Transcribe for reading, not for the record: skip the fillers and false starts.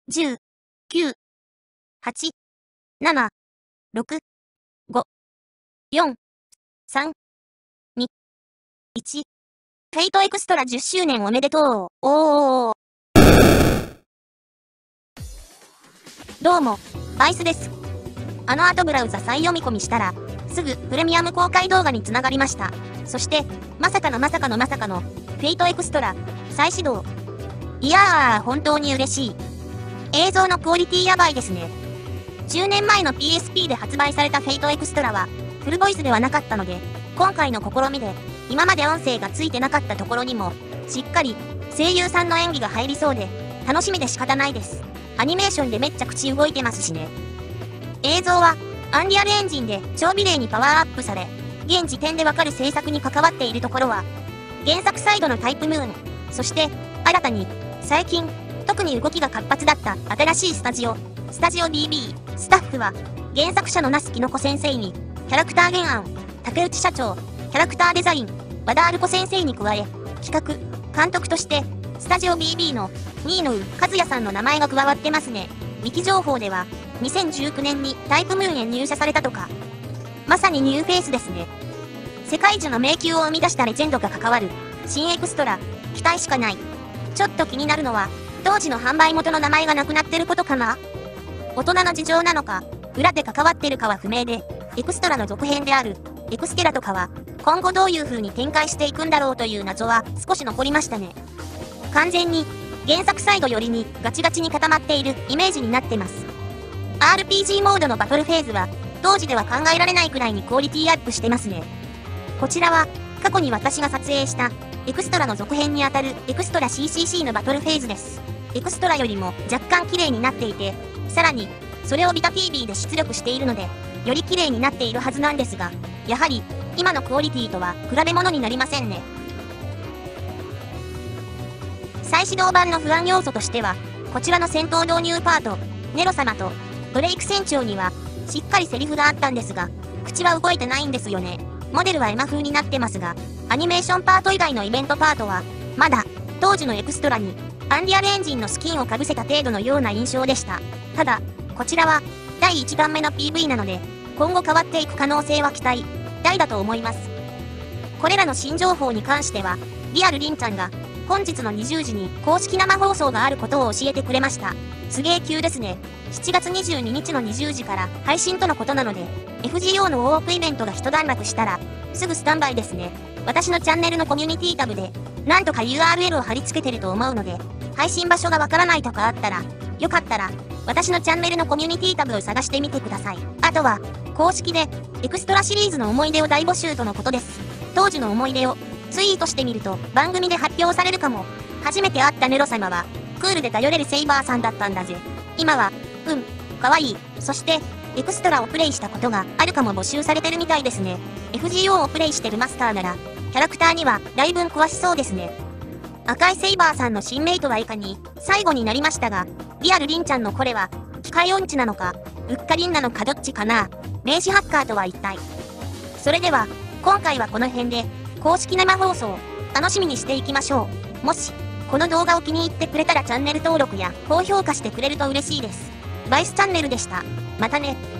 10、9、8、7、6、5、4、3、2、1。フェイトエクストラ10周年おめでとう。おー。どうも、バイスです。あの後ブラウザ再読み込みしたら、すぐプレミアム公開動画につながりました。そして、まさかのフェイトエクストラ、再始動。いやー、本当に嬉しい。映像のクオリティやばいですね。10年前の PSP で発売されたフェイトエクストラは、フルボイスではなかったので、今回の試みで、今まで音声がついてなかったところにも、しっかり声優さんの演技が入りそうで、楽しみで仕方ないです。アニメーションでめっちゃ口動いてますしね。映像は、アンリアルエンジンで超美麗にパワーアップされ、現時点でわかる制作に関わっているところは、原作サイドのタイプムーン、そして、新たに、最近、特に動きが活発だった新しいスタジオ BB、スタッフは、原作者の那須きのこ先生に、キャラクター原案、竹内社長、キャラクターデザイン、和田アルコ先生に加え、企画、監督として、スタジオ BB の新野和也さんの名前が加わってますね。ウィキ情報では、2019年にタイプムーンへ入社されたとか。まさにニューフェイスですね。世界樹の迷宮を生み出したレジェンドが関わる、新エクストラ、期待しかない。ちょっと気になるのは、当時の販売元の名前がなくなってることかな？大人の事情なのか、裏で関わってるかは不明で、エクストラの続編である、エクステラとかは、今後どういう風に展開していくんだろうという謎は少し残りましたね。完全に、原作サイド寄りにガチガチに固まっているイメージになってます。RPG モードのバトルフェーズは、当時では考えられないくらいにクオリティアップしてますね。こちらは、過去に私が撮影した、エクストラの続編にあたるエクストラ CCC のバトルフェーズです。エクストラよりも若干綺麗になっていて、さらに、それをビタ TV で出力しているので、より綺麗になっているはずなんですが、やはり、今のクオリティとは比べ物になりませんね。再始動版の不安要素としては、こちらの戦闘導入パート、ネロ様とドレイク船長には、しっかりセリフがあったんですが、口は動いてないんですよね。モデルはエマ風になってますが、アニメーションパート以外のイベントパートは、まだ、当時のエクストラに、アンリアルエンジンのスキンを被せた程度のような印象でした。ただ、こちらは、第1番目の PV なので、今後変わっていく可能性は期待大だと思います。これらの新情報に関しては、リアルりんちゃんが、本日の20時に公式生放送があることを教えてくれました。すげー急ですね。7月22日の20時から配信とのことなので、FGO のウォークイベントが一段落したら、すぐスタンバイですね。私のチャンネルのコミュニティタブで、なんとか URL を貼り付けてると思うので、配信場所がわからないとかあったら、よかったら、私のチャンネルのコミュニティタブを探してみてください。あとは、公式で、エクストラシリーズの思い出を大募集とのことです。当時の思い出を、ツイートしてみると、番組で発表されるかも。初めて会ったネロ様は、クールで頼れるセイバーさんだったんだぜ。今は、かわいい。そして、エクストラをプレイしたことがあるかも募集されてるみたいですね。FGO をプレイしてるマスターなら、キャラクターには、だいぶん詳しそうですね。赤いセイバーさんの新メイトはいかに、最後になりましたが、リアルりんちゃんのこれは、機械音痴なのか、うっかりんなのかどっちかな。名刺ハッカーとは一体。それでは、今回はこの辺で、公式生放送、楽しみにしていきましょう。もし、この動画を気に入ってくれたらチャンネル登録や高評価してくれると嬉しいです。バイスチャンネルでした。またね。